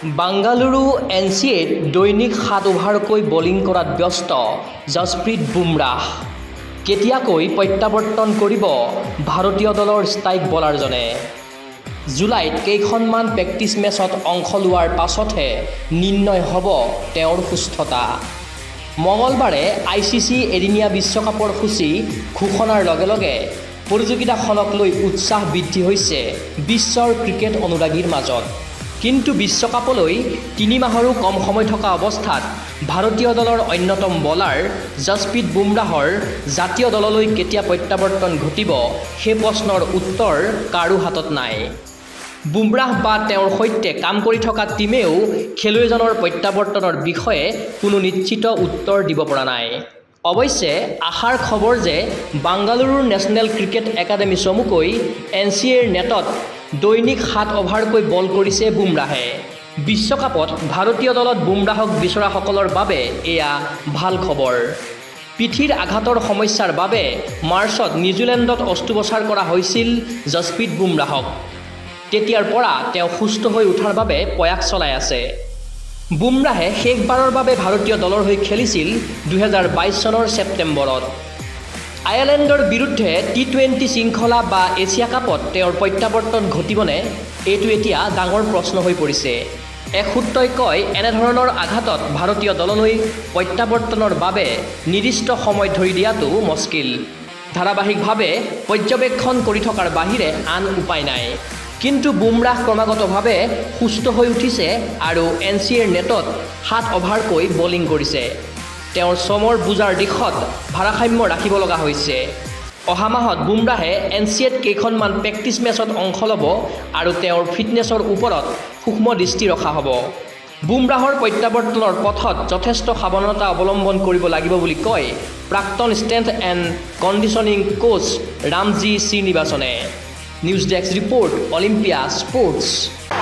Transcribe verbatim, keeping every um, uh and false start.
Bengaluru N C এত দৈনিক সাত অভাৰকৈ বলিং কৰাত ব্যস্ত জসপ্ৰীত বুমৰাহ। কেতিয়াকৈ প্ৰত্যাৱৰ্তন কৰিব ভাৰতীয় দলৰ ষ্ট্ৰাইক বলাৰজনে। জুলাইত কেইখনমান প্ৰেক্টিচ মেচত অংশ লোৱাৰ পাছতহে নিৰ্ণয় হ'ব তেওঁৰ সুস্থতা। মঙলবাৰে আই চি চি এদিনীয়া বিশ্বকাপৰ সূচী ঘোষণাৰ লগে লগে প্ৰতিযোগিতাখনক লৈ উৎসাহ বৃদ্ধি হৈছে বিশ্বৰ ক্ৰিকেট অনুৰাগীৰ মাজত। কিন্তু বিশ্বকাপলৈ তিনি মাহৰো কম সময় থকা অৱস্থাত ভাৰতীয় দলৰ অন্যতম বলাৰ জসপ্ৰীত বুমৰাহৰ জাতীয় দললৈ কেতিয়া প্ৰত্যাৱৰ্তন ঘটিব সেই প্ৰশ্নৰ উত্তৰ কাৰো হাতত নাই। বুমৰাহ বা তেওঁৰ সৈতে কাম কৰি থকা টীমেও খেলুৱৈজনৰ প্ৰত্যাৱৰ্তনৰ বিষয়ে কোনো নিশ্চিত উত্তৰ দিব পৰা নাই। অৱশ্যে আশাৰ খবৰ যে বাংগালুৰুৰ নেশ্যনেল ক্ৰিকেট একাডেমী চমুকৈ এন চি এৰ নেটত দৈনিক সাত অভাৰকৈ বল কৰিছে বুমৰাহে। বিশ্বকাপত ভাৰতীয় দলত বুমৰাহক বিচৰাসকলৰ বাবে এয়া ভাল খবৰ। পিঠিৰ আঘাতৰ সমস্যাৰ বাবে মাৰ্চত নিউজিলেণ্ডত অস্ত্ৰোপচাৰ কৰা হৈছিল জসপ্ৰীত বুমৰাহক। তেতিয়াৰ পৰা তেওঁ সুস্থ হৈ উঠাৰ বাবে প্ৰয়াস চলাই আছে। বুমৰাহে শেষবাৰৰ বাবে ভাৰতীয় দলৰ হৈ খেলিছিল দুহেজাৰ বাইছ চনৰ ছেপ্টেম্বৰত। আয়াৰলেণ্ডৰ বিৰুদ্ধে টি টুৱেণ্টি শৃংখলা বা এছিয়া কাপত তেওঁৰ প্ৰত্যাৱৰ্তন ঘটিবনে, এইটো এতিয়া ডাঙৰ প্ৰশ্ন হৈ পৰিছে। এক সূত্ৰই কয় এনেধৰণৰ আঘাতত ভাৰতীয় দললৈ প্ৰত্যাৱৰ্তনৰ বাবে নিৰ্দিষ্ট সময় ধৰি দিয়াটো মুস্কিল। ধাৰাবাহিকভাৱে পৰ্যবেক্ষণ কৰি থকাৰ বাহিৰে আন উপায় নাই। কিন্তু বুমৰাহ ক্ৰমাগতভাৱে সুস্থ হৈ উঠিছে আৰু এন চি এৰ নেটত সাত অভাৰকৈ বলিং কৰিছে। তেওঁৰ চমৰ বুজাৰ দিশত ভাৰসাম্য ৰাখিব লগা হৈছে। অহা মাহত বুমৰাহে এন চি এত কেইখনমান প্ৰেক্টিচ মেচত অংশ ল'ব আৰু তেওঁৰ ফিটনেছৰ ওপৰত সূক্ষ্ম দৃষ্টি ৰখা হ'ব। বুমৰাহৰ প্ৰত্যাৱৰ্তনৰ পথত যথেষ্ট সাৱধানতা অৱলম্বন কৰিব লাগিব বুলি কয় প্ৰাক্তন strength and conditioning coach Ramji শ্ৰীনিবাসনে। News desk report, Olympia sports.